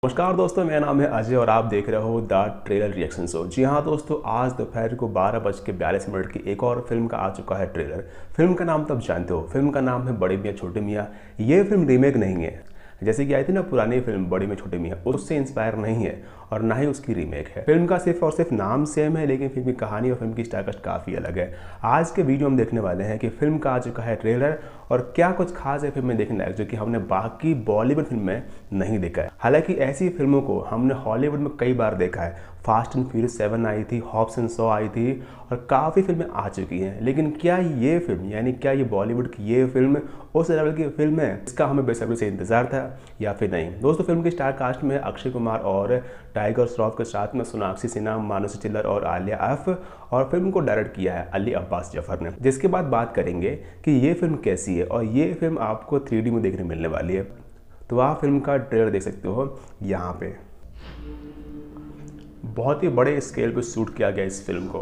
नमस्कार दोस्तों, मेरा नाम है अजय और आप देख रहे हो द ट्रेलर रिएक्शन शो। जी हाँ दोस्तों, आज दोपहर को 12:42 की एक और फिल्म का आ चुका है ट्रेलर। फिल्म का नाम तो आप जानते हो, फिल्म का नाम है बड़े मियाँ छोटे मियाँ। ये फिल्म रीमेक नहीं है, जैसे कि आई थी ना पुरानी फिल्म बड़े मियाँ छोटे मियाँ, उससे इंस्पायर नहीं है और ना ही उसकी रीमेक है। फिल्म का सिर्फ और सिर्फ नाम सेम है, लेकिन फिल्म की कहानी और फिल्म की स्टारकास्ट काफ़ी अलग है। आज के वीडियो हम देखने वाले हैं कि फिल्म का आ चुका है ट्रेलर और क्या कुछ खास है फिल्म में देखने लायक जो कि हमने बाकी बॉलीवुड फिल्म में नहीं देखा है। हालांकि ऐसी फिल्मों को हमने हॉलीवुड में कई बार देखा है। फास्ट एंड फ्यूरियस 7 आई थी, हॉब्स एंड शॉ आई थी और काफ़ी फिल्में आ चुकी हैं, लेकिन क्या ये फिल्म यानी क्या ये बॉलीवुड की ये फिल्म उस लेवल की फिल्म है इसका हमें बेसब्री से इंतजार था या फिर नहीं। दोस्तों, फिल्म की स्टार कास्ट में अक्षय कुमार और टाइगर श्रॉफ के साथ में सोनाक्षी सिन्हा, मानुषी चिल्लर और आलिया आफ, और फिल्म को डायरेक्ट किया है अली अब्बास जफर ने। जिसके बाद बात करेंगे कि ये फिल्म कैसी है और ये फिल्म आपको 3D में देखने मिलने वाली है। तो आप फिल्म का ट्रेलर देख सकते हो यहाँ पे। बहुत ही बड़े स्केल पे शूट किया गया इस फिल्म को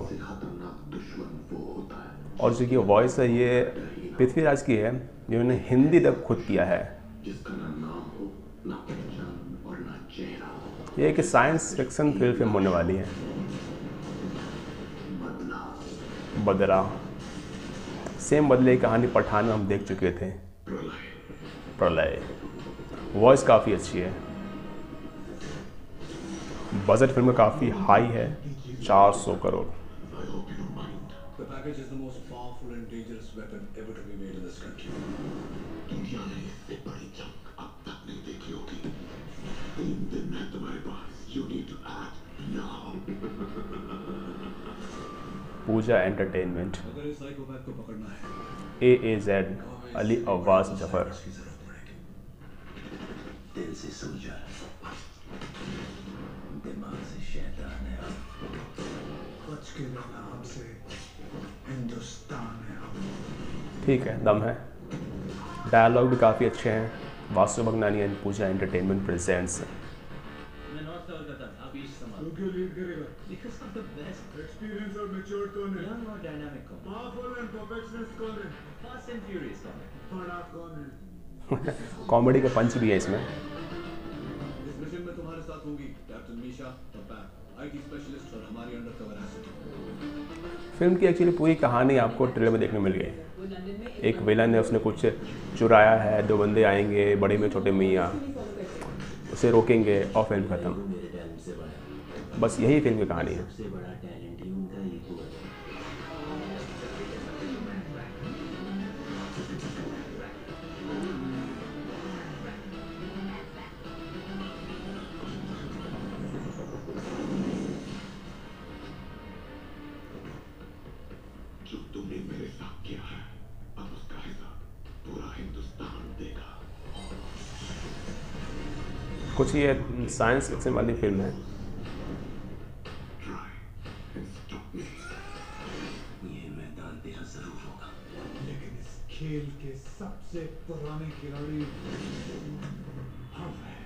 और जो कि वॉइस है ये पृथ्वीराज की है, जिन्होंने हिंदी डब खुद किया है। ये एक साइंस फिक्शन थ्रिल फिल्म होने वाली है। बदला सेम बदले की कहानी पठान में हम देख चुके थे। प्रलय वॉइस काफ़ी अच्छी है। बजट फिल्म का काफ़ी हाई है, 400 crore. The package is the most powerful and dangerous weapon ever to be made in this country. दुनिया ने इससे बड़ी जंग अब तक नहीं देखी होगी। 3 दिन है तुम्हारे पास। You need to act now. Pooja entertainment, अगर इस साइकोपैथ को पकड़ना है, AAZ अली अब्बास जफर। की जरूरत पड़ेगी। दिल से सोचा, दिमाग से शैतान है। बच के रहना हमसे, हिंदुस्तान है हम। ठीक है, दम है। डायलॉग भी काफ़ी अच्छे हैं। Vasu Bhagnani and Pooja entertainment presents. मैं नॉर्थ कलकत्ता, आप ईस्ट समाज। तू क्यों लीड करेगा? Because of the best, experience और मैच्योर्ड कौन है? यंग और डायनामिक कौन? पावरफुल एंड परफेक्शनिस्ट कौन है? फास्ट एंड फ्यूरियस कौन? बड़ा कौन है? कॉमेडी का पंच भी है इसमें। इस मिशन में तुम्हारे साथ होंगी कैप्टन मीशा और पैक, IT स्पेशलिस्ट और हमारी अंडरकवर एजेंट। फिल्म की एक्चुअली पूरी कहानी आपको ट्रेलर में देखने मिल गई। एक विलन है, उसने कुछ चुराया है, 2 बंदे आएंगे बड़े में छोटे मियाँ, उसे रोकेंगे और फिल्म ख़त्म। बस यही फिल्म की कहानी है। जो तुमने मेरे साथ किया है, अब उसका हिसाब पूरा हिंदुस्तान देगा। कुछ ये साइंस फिक्शन वाली फिल्म है। Try and stop me. ये मैदान तेरा जरूर होगा। लेकिन इस खेल के सबसे पुराने खिलाड़ी हम हैं।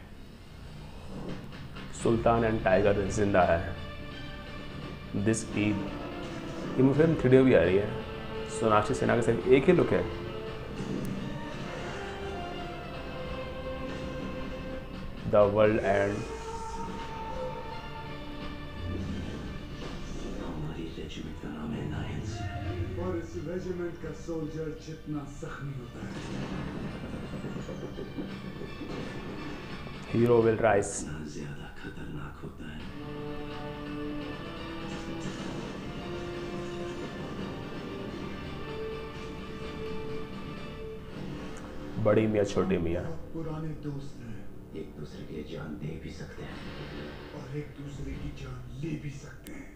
सुल्तान एंड टाइगर जिंदा है। दिस ईद ये फिल्म 3D भी आ रही है। सोनाक्षी सिन्हा के सिर्फ एक ही लुक है। द वर्ल्ड एंड हमारी रेजिमेंट का नाम है लायंस। और इस रेजिमेंट का सोल्जर जितना जख्मी होता है, हीरो विल राइज। उतना ज्यादा खतरनाक होता है। बड़ी मियाँ छोटी मियाँ। पुराने दोस्त हैं एक दूसरे की जान दे भी सकते हैं और एक दूसरे की जान ले भी सकते हैं।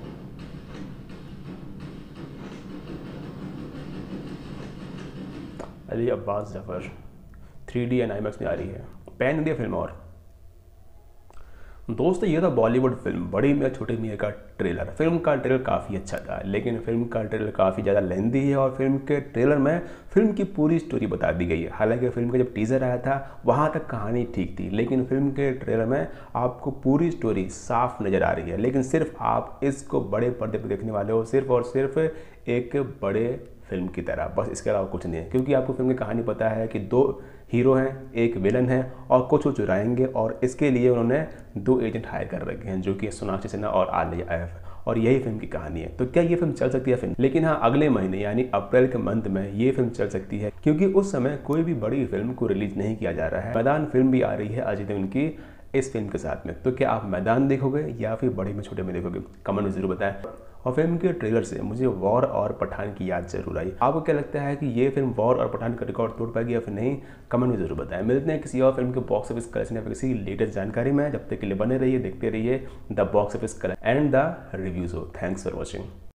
Ali Abbas Zafar 3D and IMAX में आ रही है। Pan India film. और दोस्तों, ये था बॉलीवुड फिल्म बड़ी मियाँ छोटी मियाँ का ट्रेलर। फिल्म का ट्रेलर काफ़ी अच्छा था, लेकिन फिल्म का ट्रेलर काफ़ी ज़्यादा लेंथी है और फिल्म के ट्रेलर में फिल्म की पूरी स्टोरी बता दी गई है। हालांकि फिल्म का जब टीज़र आया था वहाँ तक कहानी ठीक थी, लेकिन फिल्म के ट्रेलर में आपको पूरी स्टोरी साफ नज़र आ रही है। लेकिन सिर्फ आप इसको बड़े पर्दे पर देखने वाले हो, सिर्फ और सिर्फ एक बड़े फिल्म की तरह, बस इसके अलावा कुछ नहीं है। क्योंकि आपको फिल्म की कहानी पता है कि 2 हीरो हैं, एक विलन है और कुछ वो चुराएंगे और इसके लिए उन्होंने 2 एजेंट हायर कर रखे हैं जो कि सोनाक्षी सिन्हा और आलिया आफ, और यही फिल्म की कहानी है। तो क्या ये फिल्म चल सकती है फिल्म? लेकिन हाँ, अगले महीने यानी अप्रैल के मंथ में ये फिल्म चल सकती है, क्योंकि उस समय कोई भी बड़ी फिल्म को रिलीज नहीं किया जा रहा है। मैदान फिल्म भी आ रही है अजय देवगन की इस फिल्म के साथ में। तो क्या आप मैदान देखोगे या फिर बड़े में छोटे में देखोगे? कमेंट में जरूर बताएं। और फिल्म के ट्रेलर से मुझे वॉर और पठान की याद जरूर आई। आपको क्या लगता है कि ये फिल्म वॉर और पठान का रिकॉर्ड तोड़ पाएगी या फिर नहीं? कमेंट में जरूर बताएं। मिलते हैं किसी और फिल्म के बॉक्स ऑफिस कलेक्शन या फिर किसी लेटेस्ट जानकारी में। जब तक के लिए बने रहिए, देखते रहिए the box office collection and the reviews हो। Thanks for watching.